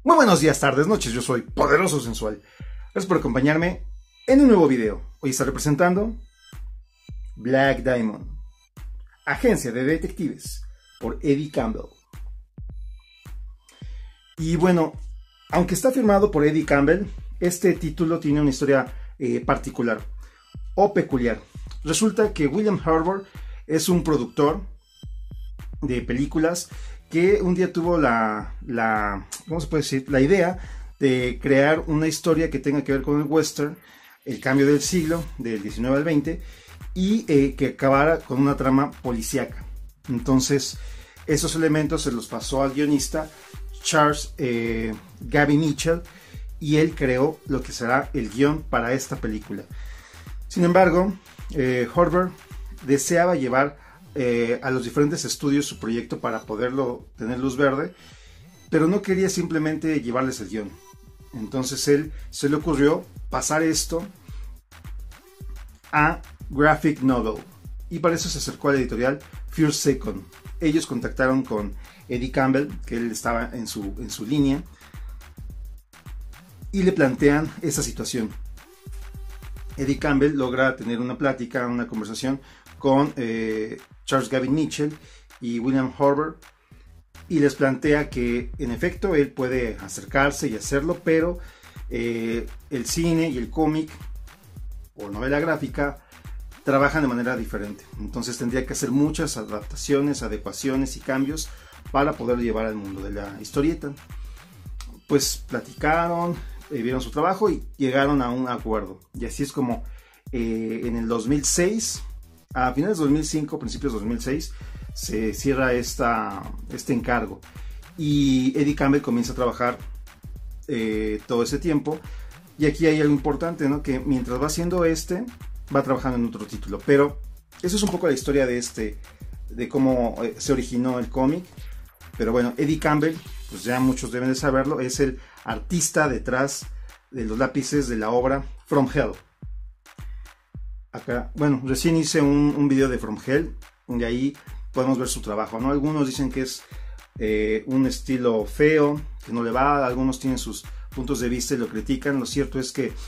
Muy buenos días, tardes, noches, yo soy Poderoso Sensual. Gracias por acompañarme en un nuevo video. Hoy estaré presentando Black Diamond, Agencia de Detectives, por Eddie Campbell. Y bueno, aunque está firmado por Eddie Campbell, este título tiene una historia particular o peculiar. Resulta que William Harbour es un productor de películas que un día tuvo ¿cómo se puede decir? La idea de crear una historia que tenga que ver con el western, el cambio del siglo, del 19 al 20, y que acabara con una trama policíaca. Entonces, esos elementos se los pasó al guionista Charles Gavin Mitchell, y él creó lo que será el guión para esta película. Sin embargo, Harbour deseaba llevar a los diferentes estudios su proyecto para poderlo tener luz verde, pero no quería simplemente llevarles el guión. Entonces él se le ocurrió pasar esto a graphic novel, y para eso se acercó a la editorial First Second. Ellos contactaron con Eddie Campbell, que él estaba en su línea, y le plantean esa situación. Eddie Campbell logra tener una plática, una conversación con Charles Gavin Mitchell y William Harbour, y les plantea que en efecto él puede acercarse y hacerlo, pero el cine y el cómic o novela gráfica trabajan de manera diferente. Entonces tendría que hacer muchas adaptaciones, adecuaciones y cambios para poderlo llevar al mundo de la historieta. Pues platicaron, vieron su trabajo y llegaron a un acuerdo. Y así es como en el 2006, a finales de 2005, principios de 2006, se cierra este encargo. Y Eddie Campbell comienza a trabajar todo ese tiempo. Y aquí hay algo importante, ¿no? Que mientras va haciendo va trabajando en otro título. Pero eso es un poco la historia de cómo se originó el cómic. Pero bueno, Eddie Campbell, pues ya muchos deben de saberlo, es el artista detrás de los lápices de la obra From Hell. Acá, bueno, recién hice un video de From Hell, y ahí podemos ver su trabajo, ¿no? Algunos dicen que es un estilo feo, que no le va, algunos tienen sus puntos de vista y lo critican. Lo cierto es que,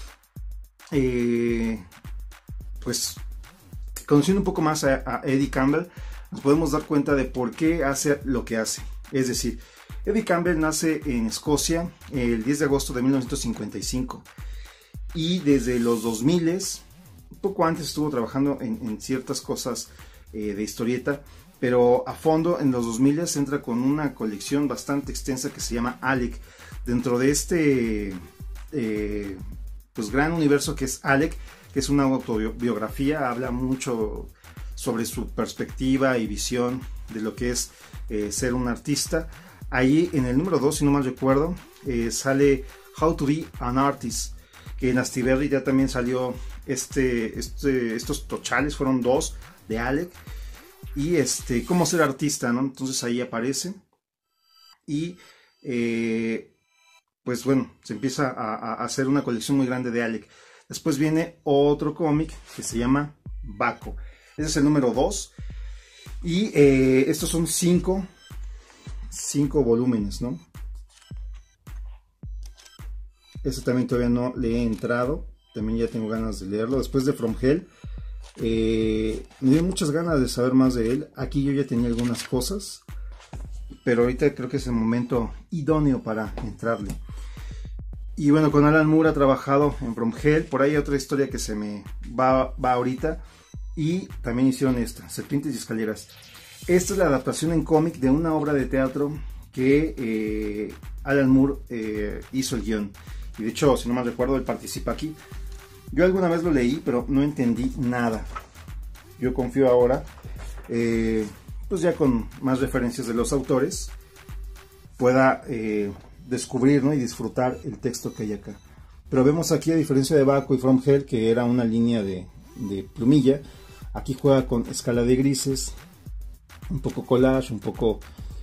pues, conociendo un poco más a Eddie Campbell, nos podemos dar cuenta de por qué hace lo que hace. Es decir, Eddie Campbell nace en Escocia el 10 de agosto de 1955, y desde los 2000, un poco antes, estuvo trabajando en ciertas cosas de historieta, pero a fondo en los 2000 entra con una colección bastante extensa que se llama Alec. Dentro de este pues gran universo que es Alec, que es una autobiografía, habla mucho sobre su perspectiva y visión de lo que es ser un artista. Ahí en el número 2, si no mal recuerdo, sale How to be an Artist, que en Astiberri ya también salió estos tochales, fueron 2 de Alec, y cómo ser artista, ¿no? Entonces ahí aparece, y pues bueno, se empieza a hacer una colección muy grande de Alec. Después viene otro cómic que se llama Baco. Ese es el número 2, y estos son 5 volúmenes, ¿no? Este también todavía no le he entrado, también ya tengo ganas de leerlo. Después de From Hell, me dio muchas ganas de saber más de él. Aquí yo ya tenía algunas cosas, pero ahorita creo que es el momento idóneo para entrarle. Y bueno, con Alan Moore ha trabajado en From Hell. Por ahí hay otra historia que se me va ahorita. Y también hicieron Serpientes y Escaleras. Esta es la adaptación en cómic de una obra de teatro que Alan Moore hizo el guión. Y de hecho, si no mal recuerdo, él participa aquí. Yo alguna vez lo leí, pero no entendí nada. Yo confío ahora, pues ya con más referencias de los autores, pueda descubrir, ¿no? Y disfrutar el texto que hay acá. Pero vemos aquí, a diferencia de Baco y From Hell, que era una línea de plumilla, aquí juega con escala de grises, un poco collage, un poco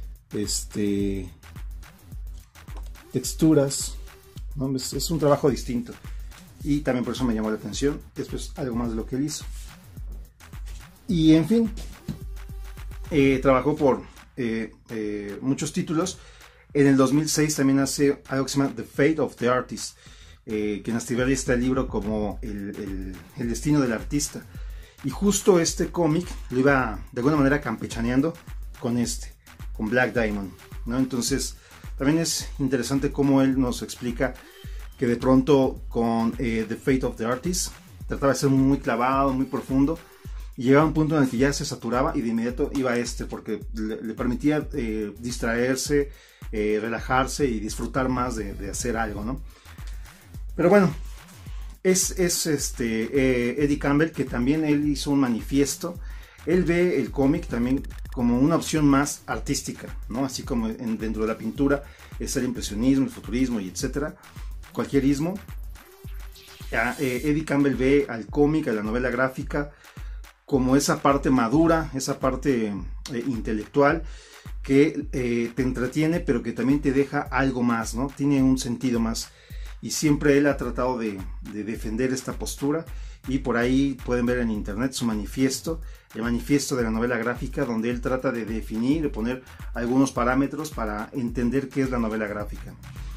texturas, ¿no? Es un trabajo distinto, y también por eso me llamó la atención. Esto es algo más de lo que él hizo. Y en fin, trabajó por muchos títulos. En el 2006 también hace algo que se llama The Fate of the Artist, que en Astiberri está el libro como el destino del artista. Y justo este cómic lo iba de alguna manera campechaneando con Black Diamond, ¿no? Entonces también es interesante cómo él nos explica que de pronto con The Fate of the Artist trataba de ser muy clavado, muy profundo, y llegaba a un punto en el que ya se saturaba y de inmediato iba a porque le permitía distraerse, relajarse y disfrutar más de hacer algo, ¿no? Pero bueno, es Eddie Campbell, que también él hizo un manifiesto. Él ve el cómic también como una opción más artística, ¿no? Así como dentro de la pintura está el impresionismo, el futurismo y etcétera, cualquier ismo. Eddie Campbell ve al cómic, a la novela gráfica, como esa parte madura, esa parte intelectual que te entretiene, pero que también te deja algo más, ¿no? Tiene un sentido más. Y siempre él ha tratado de defender esta postura, y por ahí pueden ver en internet su manifiesto, el manifiesto de la novela gráfica, donde él trata de definir, de poner algunos parámetros para entender qué es la novela gráfica.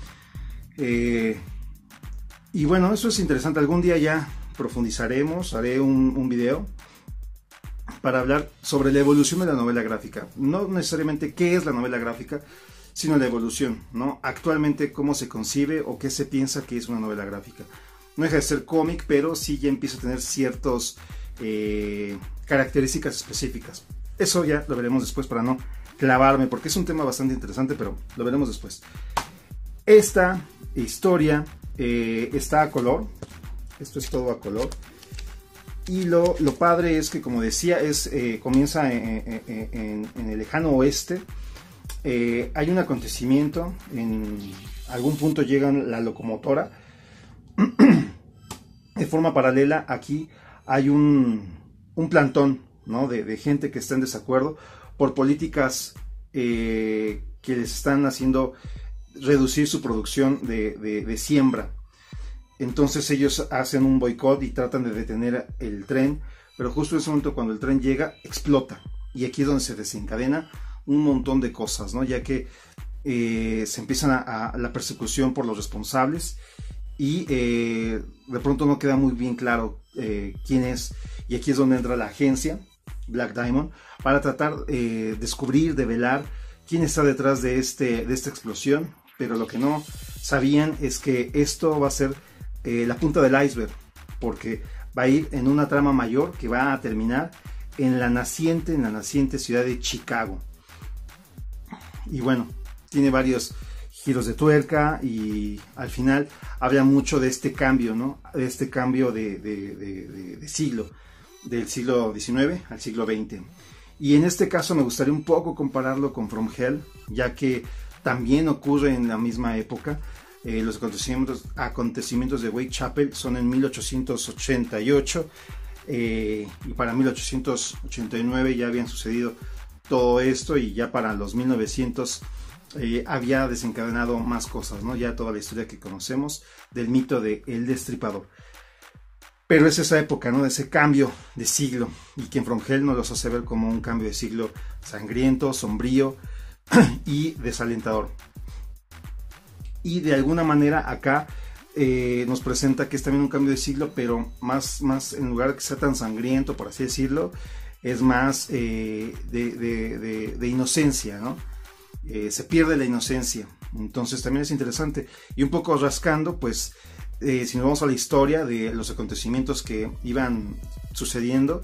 Y bueno, eso es interesante. Algún día ya profundizaremos, haré un video para hablar sobre la evolución de la novela gráfica. No necesariamente qué es la novela gráfica, sino la evolución, ¿no? Actualmente cómo se concibe o qué se piensa que es una novela gráfica. No deja de ser cómic, pero sí ya empieza a tener ciertas características específicas. Eso ya lo veremos después para no clavarme, porque es un tema bastante interesante, pero lo veremos después. Esta historia está a color. Esto es todo a color. Y lo padre es que, como decía, comienza en el lejano oeste. Hay un acontecimiento, en algún punto llega la locomotora. De forma paralela, aquí hay un plantón, ¿no? de gente que está en desacuerdo por políticas que les están haciendo reducir su producción de siembra. Entonces ellos hacen un boicot y tratan de detener el tren, pero justo en ese momento, cuando el tren llega, explota. Y aquí es donde se desencadena un montón de cosas, ¿no? Ya que se empiezan a la persecución por los responsables, y de pronto no queda muy bien claro quién es, y aquí es donde entra la agencia Black Diamond para tratar de descubrir, develar quién está detrás de esta explosión. Pero lo que no sabían es que esto va a ser la punta del iceberg, porque va a ir en una trama mayor que va a terminar en la naciente ciudad de Chicago. Y bueno, tiene varios giros de tuerca, y al final habla mucho de este cambio, ¿no? De este cambio de siglo, del siglo XIX al siglo XX. Y en este caso me gustaría un poco compararlo con From Hell, ya que también ocurre en la misma época. Los acontecimientos de Whitechapel son en 1888, y para 1889 ya habían sucedido todo esto, y ya para los 1900 había desencadenado más cosas, ¿no? Ya toda la historia que conocemos del mito de El Destripador. Pero es esa época, ¿no? De ese cambio de siglo, y que en From Hell nos los hace ver como un cambio de siglo sangriento, sombrío y desalentador. Y de alguna manera acá nos presenta que es también un cambio de siglo, pero más en lugar de que sea tan sangriento, por así decirlo, es más de inocencia, ¿no? Se pierde la inocencia. Entonces también es interesante. Y un poco rascando, pues, si nos vamos a la historia de los acontecimientos que iban sucediendo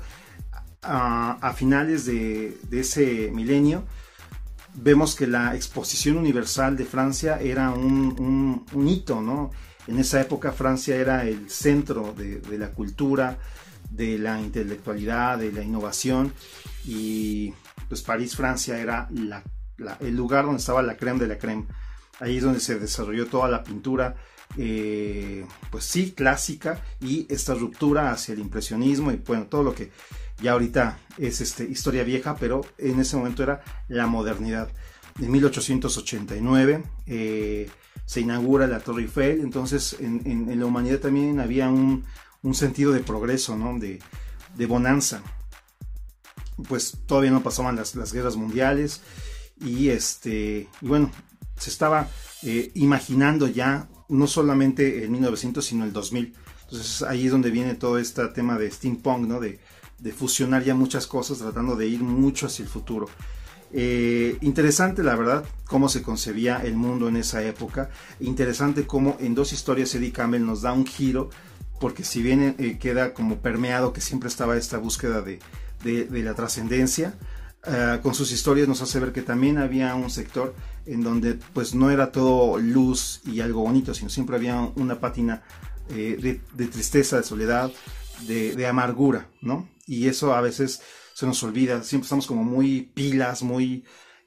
a finales de ese milenio, vemos que la Exposición Universal de Francia era un hito, ¿no? En esa época Francia era el centro de la cultura, de la intelectualidad, de la innovación, y pues París, Francia, era el lugar donde estaba la crème de la crème. Ahí es donde se desarrolló toda la pintura, pues sí, clásica, y esta ruptura hacia el impresionismo, y bueno, todo lo que ya ahorita es historia vieja, pero en ese momento era la modernidad. En 1889 se inaugura la Torre Eiffel. Entonces en la humanidad también había un sentido de progreso, ¿no? de bonanza. Pues todavía no pasaban las guerras mundiales, y bueno, se estaba imaginando ya, no solamente en 1900, sino el 2000. Entonces ahí es donde viene todo este tema de steampunk, ¿no? De fusionar ya muchas cosas, tratando de ir mucho hacia el futuro. Interesante, la verdad, cómo se concebía el mundo en esa época. Interesante cómo en dos historias Eddie Campbell nos da un giro, porque si bien queda como permeado que siempre estaba esta búsqueda de la trascendencia, con sus historias nos hace ver que también había un sector en donde pues no era todo luz y algo bonito, sino siempre había una pátina de tristeza, de soledad, de amargura, ¿no? Y eso a veces se nos olvida, siempre estamos como muy pilas, muy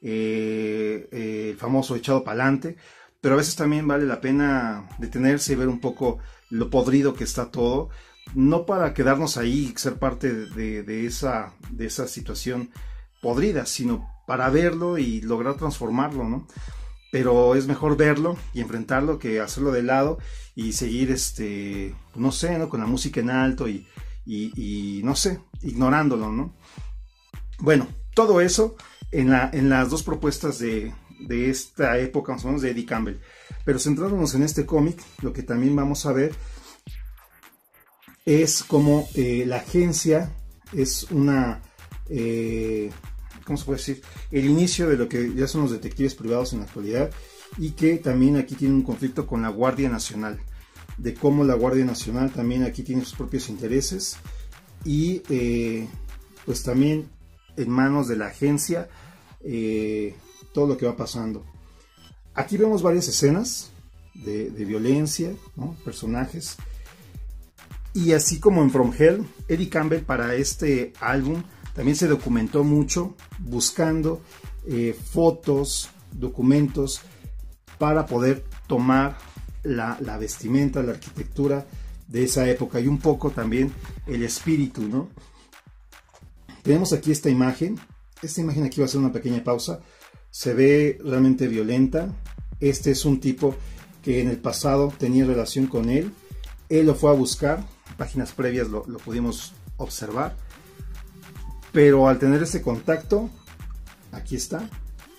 el famoso echado para adelante, pero a veces también vale la pena detenerse y ver un poco lo podrido que está todo, no para quedarnos ahí y ser parte de esa situación podrida, sino para verlo y lograr transformarlo, ¿no? Pero es mejor verlo y enfrentarlo que hacerlo de lado y seguir, no sé, ¿no? Con la música en alto y no sé, ignorándolo, ¿no? Bueno, todo eso en las dos propuestas de esta época, más o menos, de Eddie Campbell. Pero centrándonos en este cómic, lo que también vamos a ver es cómo la agencia es una... ¿cómo se puede decir? El inicio de lo que ya son los detectives privados en la actualidad, y que también aquí tiene un conflicto con la Guardia Nacional, de cómo la Guardia Nacional también aquí tiene sus propios intereses y pues también en manos de la agencia todo lo que va pasando. Aquí vemos varias escenas de violencia, ¿no? Personajes, y así como en From Hell, Eddie Campbell para este álbum también se documentó mucho buscando fotos, documentos para poder tomar la vestimenta, la arquitectura de esa época y un poco también el espíritu, ¿no? Tenemos aquí esta imagen aquí va a ser una pequeña pausa, se ve realmente violenta. Este es un tipo que en el pasado tenía relación con él lo fue a buscar, en páginas previas lo pudimos observar, pero al tener ese contacto, aquí está,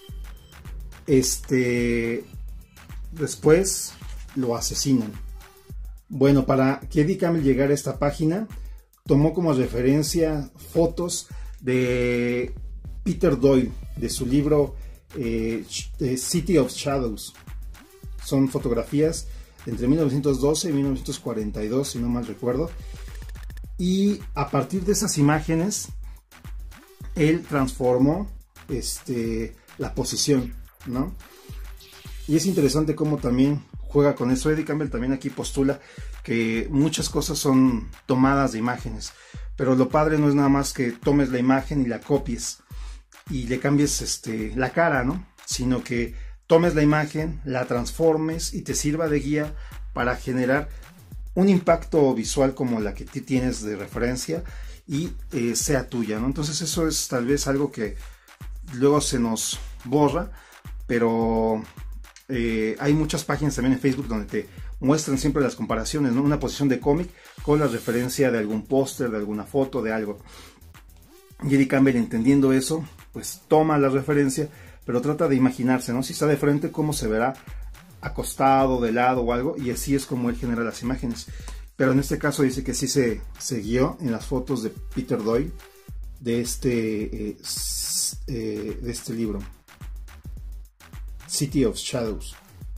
después lo asesinan. Bueno, para que Eddie Campbell llegara a esta página, tomó como referencia fotos de Peter Doyle, de su libro City of Shadows. Son fotografías entre 1912 y 1942, si no mal recuerdo. Y a partir de esas imágenes, él transformó la posición, ¿no? Y es interesante cómo también juega con eso. Eddie Campbell también aquí postula que muchas cosas son tomadas de imágenes, pero lo padre no es nada más que tomes la imagen y la copies y le cambies la cara, ¿no? Sino que tomes la imagen, la transformes y te sirva de guía para generar un impacto visual como la que tú tienes de referencia y sea tuya, ¿no? Entonces eso es tal vez algo que luego se nos borra, pero hay muchas páginas también en Facebook donde te muestran siempre las comparaciones, ¿no? Una posición de cómic con la referencia de algún póster, de alguna foto, de algo. Y Eddie Campbell, entendiendo eso, pues toma la referencia, pero trata de imaginarse, ¿no? Si está de frente, cómo se verá acostado, de lado o algo, y así es como él genera las imágenes. Pero en este caso dice que sí se guió en las fotos de Peter Doyle de este libro, City of Shadows.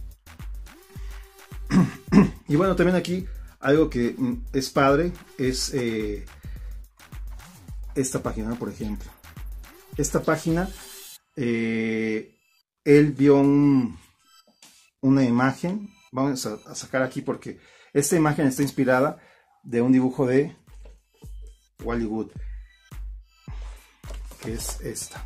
Y bueno, también aquí algo que es padre es esta página, por ejemplo. Esta página, él vio una imagen. Vamos a sacar aquí porque esta imagen está inspirada de un dibujo de Wally Wood, que es esta.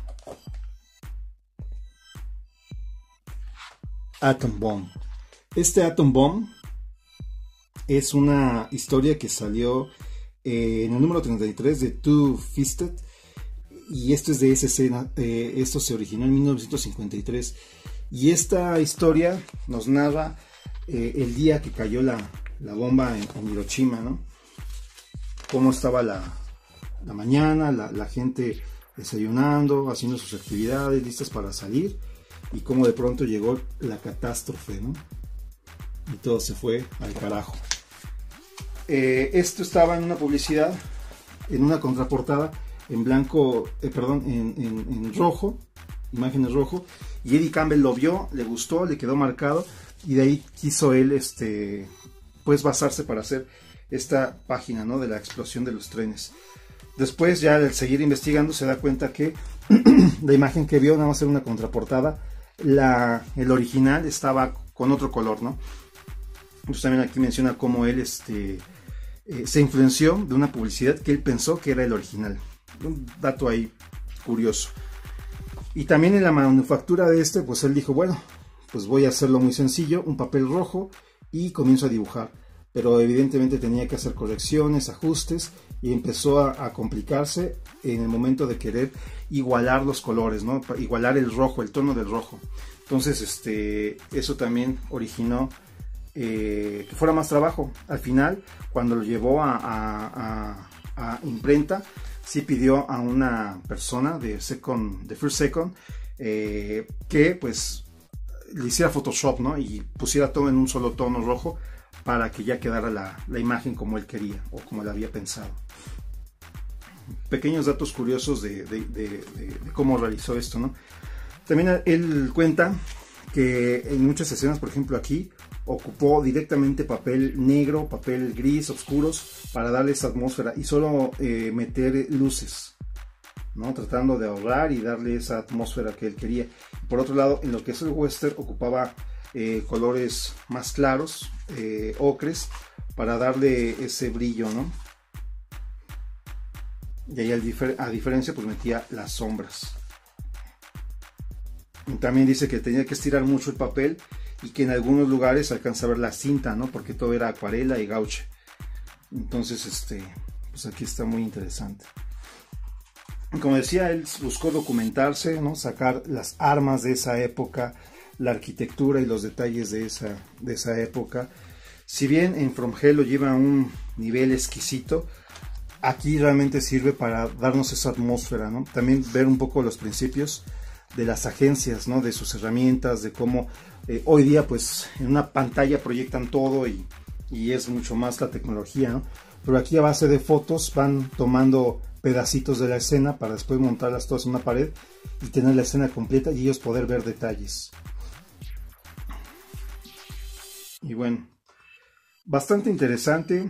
Atom Bomb. Este Atom Bomb es una historia que salió en el número 33 de Two Fisted, y esto es de esa escena. Esto se originó en 1953 y esta historia nos narra el día que cayó la bomba en Hiroshima, ¿no? Cómo estaba la mañana, la gente desayunando, haciendo sus actividades, listas para salir, y cómo de pronto llegó la catástrofe, ¿no? Y todo se fue al carajo. Esto estaba en una publicidad, en una contraportada, en blanco, en rojo, imágenes rojo, y Eddie Campbell lo vio, le gustó, le quedó marcado, y de ahí quiso él pues basarse para hacer esta página, ¿no?, de la explosión de los trenes. Después, ya al seguir investigando, se da cuenta que la imagen que vio nada más era una contraportada, el original estaba con otro color, ¿no? Entonces también aquí menciona cómo él se influenció de una publicidad que él pensó que era el original. Un dato ahí curioso. Y también en la manufactura de pues él dijo, bueno, pues voy a hacerlo muy sencillo, un papel rojo, y comienzo a dibujar. Pero evidentemente tenía que hacer correcciones, ajustes, y empezó a complicarse en el momento de querer igualar los colores, ¿no? Igualar el rojo, el tono del rojo. Entonces eso también originó que fuera más trabajo. Al final, cuando lo llevó a imprenta, sí pidió a una persona de First Second que pues le hiciera Photoshop, ¿no?, y pusiera todo en un solo tono rojo para que ya quedara la imagen como él quería o como él había pensado. Pequeños datos curiosos de cómo realizó esto, ¿no? También él cuenta que en muchas escenas, por ejemplo aquí, ocupó directamente papel negro, papel gris, oscuros, para darle esa atmósfera y solo meter luces, ¿no?, tratando de ahorrar y darle esa atmósfera que él quería. Por otro lado, en lo que es el western, ocupaba colores más claros, ocres, para darle ese brillo, ¿no? Y ahí a diferencia, pues metía las sombras. También dice que tenía que estirar mucho el papel y que en algunos lugares alcanza a ver la cinta, ¿no?, porque todo era acuarela y gouache. Entonces, pues aquí está muy interesante. Como decía, él buscó documentarse, ¿no?, sacar las armas de esa época, la arquitectura y los detalles de esa época. Si bien en From Hell lo lleva a un nivel exquisito, aquí realmente sirve para darnos esa atmósfera, ¿no? También ver un poco los principios de las agencias, ¿no?, de sus herramientas, de cómo hoy día pues en una pantalla proyectan todo y es mucho más la tecnología, ¿no? Pero aquí a base de fotos van tomando pedacitos de la escena para después montarlas todas en una pared y tener la escena completa y ellos poder ver detalles. Y bueno, bastante interesante.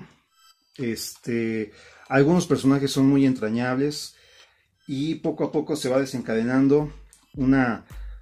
Algunos personajes son muy entrañables y poco a poco se va desencadenando una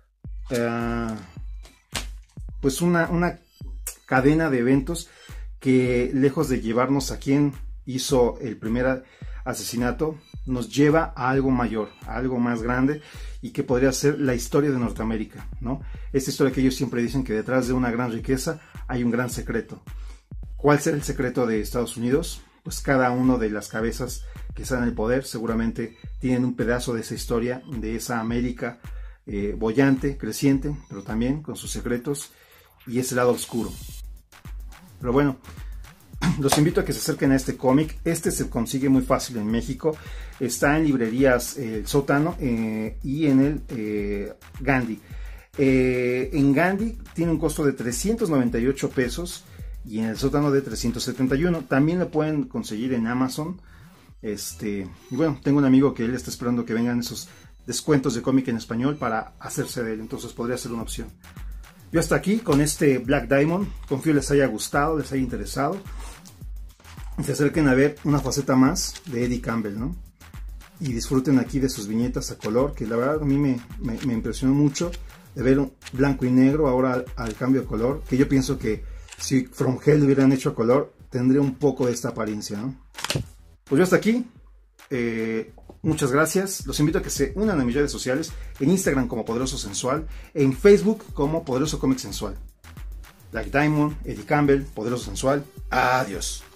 cadena de eventos que, lejos de llevarnos a quien hizo el primer asesinato, nos lleva a algo mayor, a algo más grande, y que podría ser la historia de Norteamérica, ¿no? Esta historia que ellos siempre dicen que detrás de una gran riqueza hay un gran secreto. ¿Cuál será el secreto de Estados Unidos? Pues cada uno de las cabezas que están en el poder seguramente tienen un pedazo de esa historia, de esa América boyante, creciente, pero también con sus secretos y ese lado oscuro. Pero bueno, los invito a que se acerquen a este cómic. Se consigue muy fácil en México. Está en librerías El Sótano y en el Gandhi. En Gandhi tiene un costo de 398 pesos y en El Sótano de 371. También lo pueden conseguir en Amazon. Y bueno, tengo un amigo que él está esperando que vengan esos descuentos de cómic en español para hacerse de él. Entonces podría ser una opción. Yo hasta aquí con este Black Diamond. Confío les haya gustado, les haya interesado. Se acerquen a ver una faceta más de Eddie Campbell, ¿no? Y disfruten aquí de sus viñetas a color, que la verdad a mí me impresionó mucho de ver un blanco y negro ahora al cambio de color, que yo pienso que si From Hell lo hubieran hecho a color, tendría un poco de esta apariencia, ¿no? Pues yo hasta aquí. Muchas gracias. Los invito a que se unan a mis redes sociales, en Instagram como Poderoso Sensual, en Facebook como Poderoso Cómic Sensual. Black Diamond, Eddie Campbell, Poderoso Sensual. Adiós.